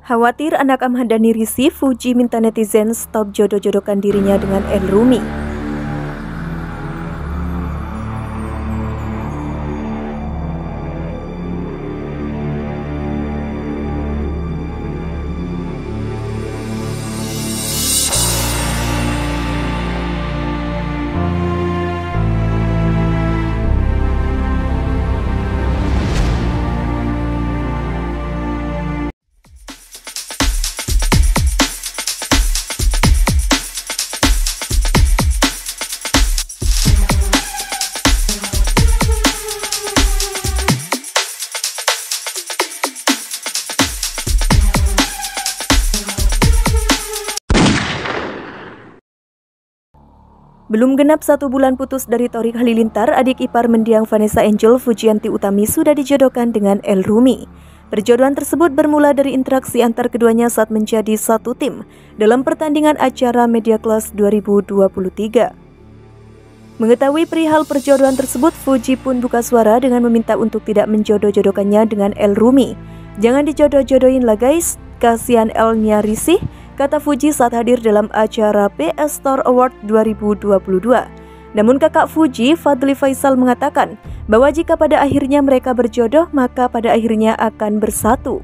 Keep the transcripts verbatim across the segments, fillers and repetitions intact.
Khawatir anak Ahmad Dhani risih, Fuji minta netizen stop jodoh-jodohkan dirinya dengan El Rumi. Belum genap satu bulan putus dari Thorik Halilintar, adik ipar mendiang Vanessa Angel, Fujianti Utami sudah dijodohkan dengan El Rumi. Perjodohan tersebut bermula dari interaksi antar keduanya saat menjadi satu tim dalam pertandingan acara Media Class dua ribu dua puluh tiga. Mengetahui perihal perjodohan tersebut, Fuji pun buka suara dengan meminta untuk tidak menjodoh-jodohkannya dengan El Rumi. Jangan dijodoh-jodohin lah guys, kasihan El-nya risih, kata Fuji saat hadir dalam acara P S Store Award dua ribu dua puluh dua. Namun kakak Fuji, Fadly Faisal, mengatakan bahwa jika pada akhirnya mereka berjodoh, maka pada akhirnya akan bersatu.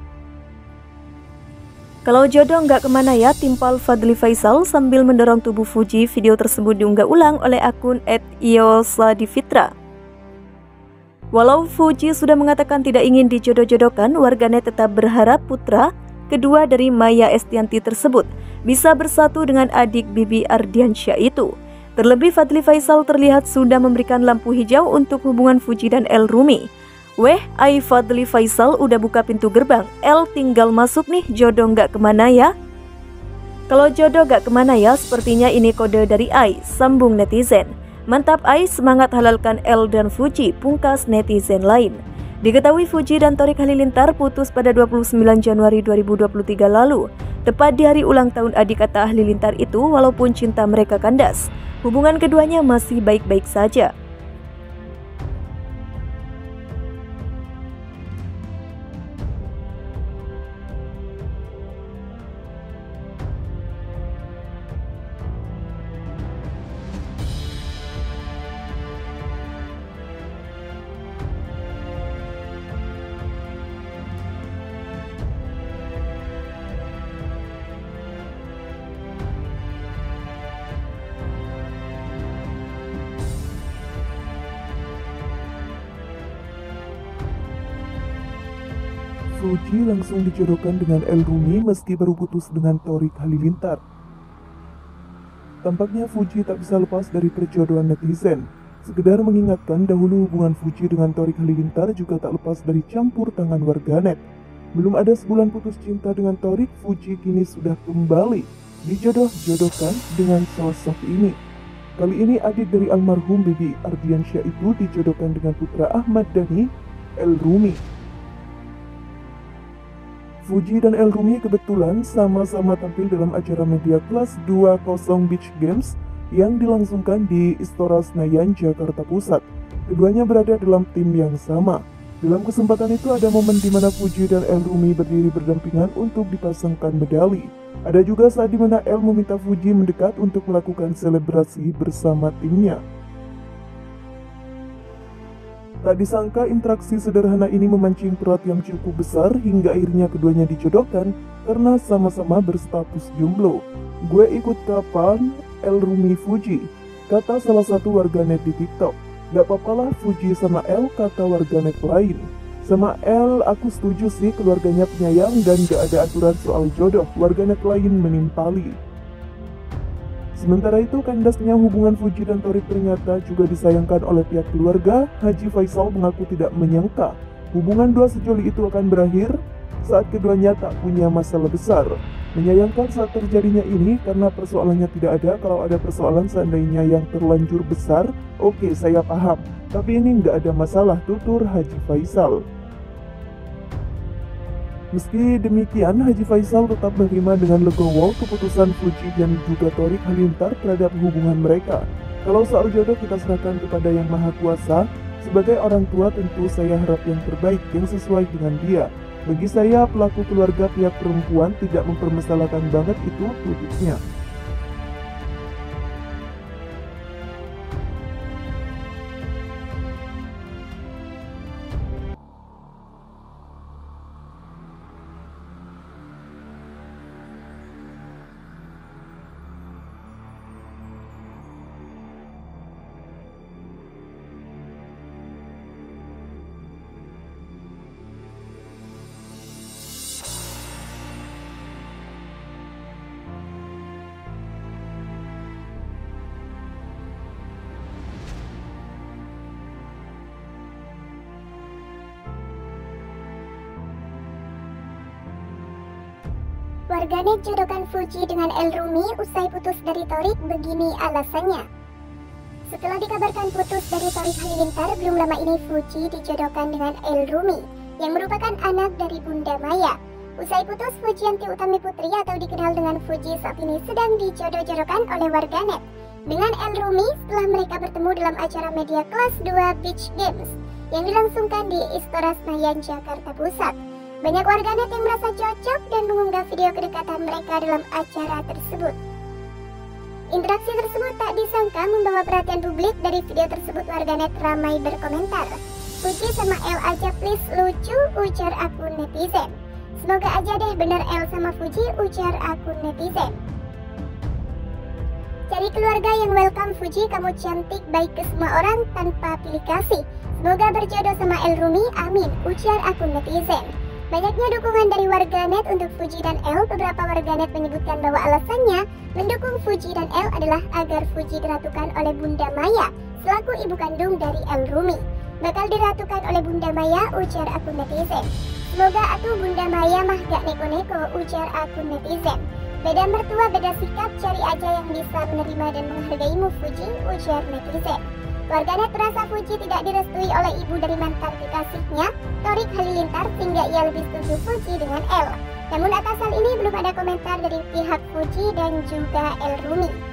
Kalau jodoh nggak kemana ya, timpal Fadly Faisal sambil mendorong tubuh Fuji. Video tersebut diunggah ulang oleh akun et iosadifitra. Walau Fuji sudah mengatakan tidak ingin dijodoh-jodohkan, warganet tetap berharap putra kedua dari Maya Estianty tersebut bisa bersatu dengan adik Bibi Ardiansyah itu. Terlebih Fadly Faisal terlihat sudah memberikan lampu hijau untuk hubungan Fuji dan El Rumi. Weh, ai Fadly Faisal udah buka pintu gerbang, El tinggal masuk nih, jodoh nggak kemana ya? Kalau jodoh nggak kemana ya, sepertinya ini kode dari Ai, sambung netizen. Mantap Ai, semangat halalkan El dan Fuji, pungkas netizen lain. Diketahui Fuji dan Thorik Halilintar putus pada dua puluh sembilan Januari dua ribu dua puluh tiga lalu, tepat di hari ulang tahun adik kata Halilintar itu. Walaupun cinta mereka kandas, hubungan keduanya masih baik-baik saja. Fuji langsung dijodohkan dengan El Rumi meski baru putus dengan Thorik Halilintar. Tampaknya Fuji tak bisa lepas dari perjodohan netizen. Sekedar mengingatkan, dahulu hubungan Fuji dengan Thorik Halilintar juga tak lepas dari campur tangan warganet. Belum ada sebulan putus cinta dengan Thorik, Fuji kini sudah kembali dijodoh-jodohkan dengan sosok ini. Kali ini adik dari almarhum Bibi Ardiansyah itu dijodohkan dengan putra Ahmad Dhani, El Rumi. Fuji dan El Rumi kebetulan sama-sama tampil dalam acara Media Class dua puluh Beach Games yang dilangsungkan di Istora Senayan, Jakarta Pusat. Keduanya berada dalam tim yang sama. Dalam kesempatan itu ada momen di mana Fuji dan El Rumi berdiri berdampingan untuk dipasangkan medali. Ada juga saat di mana El meminta Fuji mendekat untuk melakukan selebrasi bersama timnya. Tak disangka interaksi sederhana ini memancing perhatian cukup besar hingga akhirnya keduanya dijodohkan karena sama-sama berstatus jomblo. Gue ikut kapan El Rumi Fuji, kata salah satu warganet di TikTok. Gak apa-apalah Fuji sama El, kata warganet lain. Sama El aku setuju sih, keluarganya penyayang dan gak ada aturan soal jodoh, warganet lain menimpali. Sementara itu, kandasnya hubungan Fuji dan Thorik ternyata juga disayangkan oleh pihak keluarga. Haji Faisal mengaku tidak menyangka hubungan dua sejoli itu akan berakhir saat keduanya tak punya masalah besar. Menyayangkan saat terjadinya ini karena persoalannya tidak ada. Kalau ada persoalan seandainya yang terlanjur besar, oke saya paham. Tapi ini nggak ada masalah, tutur Haji Faisal. Meski demikian, Haji Faisal tetap menerima dengan legowo keputusan Fuji dan juga Thorik Halilintar terhadap hubungan mereka. Kalau soal jodoh kita serahkan kepada Yang Maha Kuasa. Sebagai orang tua tentu saya harap yang terbaik, yang sesuai dengan dia. Bagi saya, pelaku keluarga pihak perempuan tidak mempermasalahkan banget itu tulisnya. Warganet jodohkan Fuji dengan Elrumi usai putus dari Thorik, begini alasannya. Setelah dikabarkan putus dari Thorik Halilintar, belum lama ini Fuji dijodohkan dengan Elrumi yang merupakan anak dari Bunda Maya. Usai putus, Fujianti Utami Putri atau dikenal dengan Fuji saat ini sedang dijodoh-jodohkan oleh warganet dengan Elrumi setelah mereka bertemu dalam acara media kelas dua Beach Games yang dilangsungkan di Istora Senayan, Jakarta Pusat. Banyak warganet yang merasa cocok dan mengunggah video kedekatan mereka dalam acara tersebut. Interaksi tersebut tak disangka membawa perhatian publik. Dari video tersebut warganet ramai berkomentar, "Fuji sama El aja please, lucu," ujar akun netizen. "Semoga aja deh bener El sama Fuji," ujar akun netizen. "Cari keluarga yang welcome Fuji, kamu cantik, baik ke semua orang tanpa pilih kasih. Semoga berjodoh sama Elrumi, amin," ujar akun netizen. Banyaknya dukungan dari warganet untuk Fuji dan El. Beberapa warganet menyebutkan bahwa alasannya mendukung Fuji dan El adalah agar Fuji diratukan oleh Bunda Maya selaku ibu kandung dari Elrumi. "Bakal diratukan oleh Bunda Maya," ujar akun netizen. "Semoga atuh Bunda Maya mah gak neko-neko," ujar akun netizen. "Beda mertua beda sikap, cari aja yang bisa menerima dan menghargaimu Fuji," ujar netizen. Warganet merasa Fuji tidak direstui oleh ibu dari mantan kekasihnya, Thorik Halilintar, sehingga ia lebih setuju Fuji dengan El. Namun atas hal ini belum ada komentar dari pihak Fuji dan juga Elrumi.